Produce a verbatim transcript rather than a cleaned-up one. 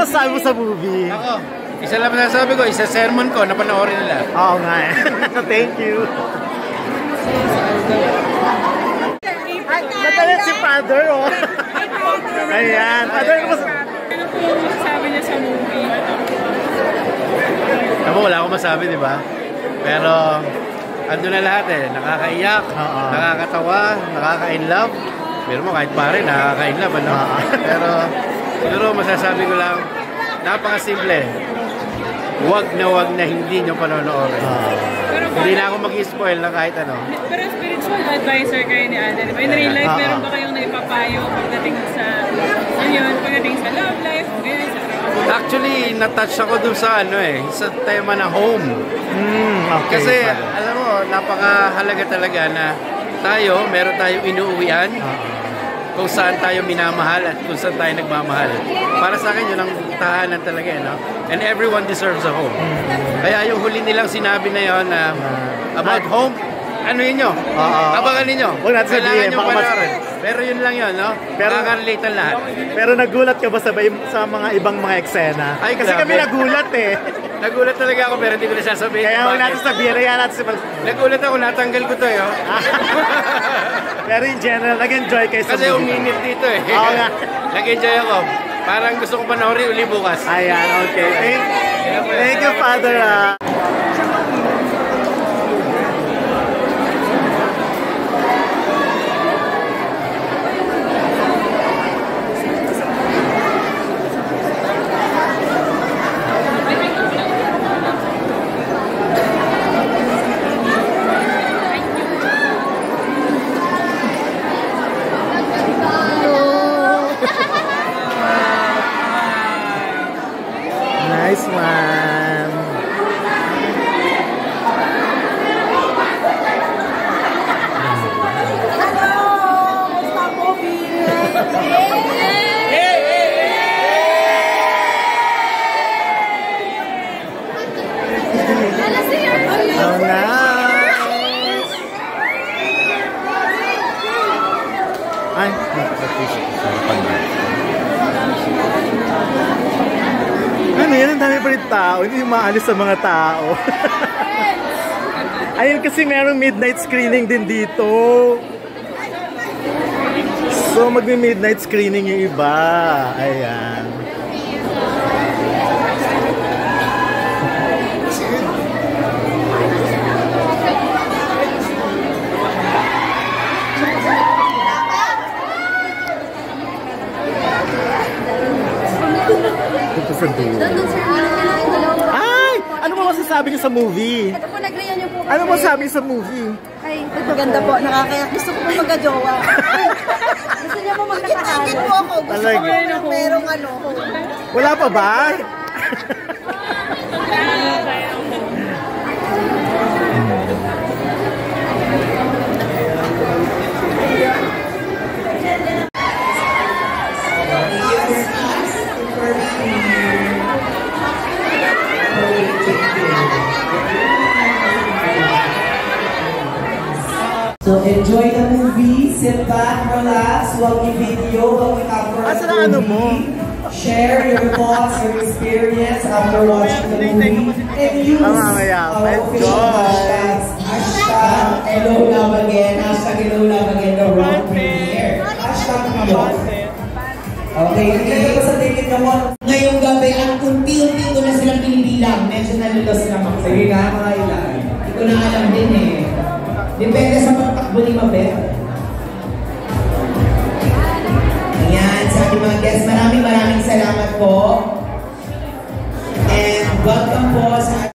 masasabi mo sa movie? Ako, isa lang masasabi ko, isa sermon ko, napanoorin nila. Oo nga eh. Thank you. Natalit si Father, oh. Ayan. Father, ano po masasabi niya sa movie? Ako, wala akong masabi, di ba? Pero, ando na lahat eh. Nakakaiyak, uh-huh. nakakatawa, nakaka-inlove. Pero mo, kahit pare, nakaka-inlove, ano? Uh-huh. Pero, siguro masasabi ko lang, napakasimple. Wag na wag na hindi nyo panonoorin. Uh-huh. Hindi na ako mag-spoil na kahit ano. Pero spiritual advisor kayo ni Alden. In real life, uh-huh. meron ba kayong naipapayo pagdating sa, ano yun, pagdating sa love life, ganyan sa actually, natouch ako dun sa ano eh, sa tema na home. Mm, okay. Kasi, alam mo, napakahalaga talaga na tayo, meron tayong inuuwian uh-huh. kung saan tayo minamahal at kung saan tayo nagmamahal. Para sa akin, yun ang tahanan talaga, no? And everyone deserves a home. Mm-hmm. Kaya yung huli nilang sinabi na yun na uh, about home, ano yun nyo? Uh-huh. Abangan ninyo. Kailangan nyo panoorin. Pero yun lang yun, no? Pero nakaka-relate ang lahat. Pero nagulat ka ba sa, sa mga ibang mga eksena? Ay, kasi grabe. Kami nagulat eh. Nagulat talaga ako pero hindi ko na sasabihin. Kaya huwag natin sabihin. Kaya natin sabihin. Nagulat ako, natanggal ko to eh. Oh. Pero in general, nag-enjoy kayo sa kasi uminit dito eh. Oo nga. Nag-enjoy ako. Parang gusto ko panoorin uli bukas. Ayan, okay. Thank, thank you, Father. Uh. Nice one. Oh, nice. Ay, ano yan? Ang dami pa rin tao. Hindi maalis sa mga tao. Ayun kasi merong midnight screening din dito. So magmi-midnight screening yung iba. Ayan. Ito sa dulo. Ay! Ano ba masasabi niyo sa movie? Ito po, nag-reunion niyo po. Ano ba sabi sa movie? Ay, maganda po. Nakakayak. Gusto ko po magka-jowa. Gusto niya po magkakakalo. Gusto po ako. Gusto ko po merong ano. Wala pa ba? So enjoy the movie, sit back, relax, huwag i-video, huwag i-cover Asa na ano mo? Share your thoughts, your experience after watching the movie, and use our official hashtags, hashtag Hello Love Again, hashtag Hello Love Again, the round premiere, hashtag Hello. Okay, hindi ko sa ticket na mo. Ngayong gabi, ang unti-unti ko na silang pinibilang, medyo nalulos na ako. Sige nga, mga ilan. Hindi ko na alam din eh. Depende sa pagtakbo ni Mabel. Ayan, sa ating mga guests, maraming maraming salamat po. And welcome po sa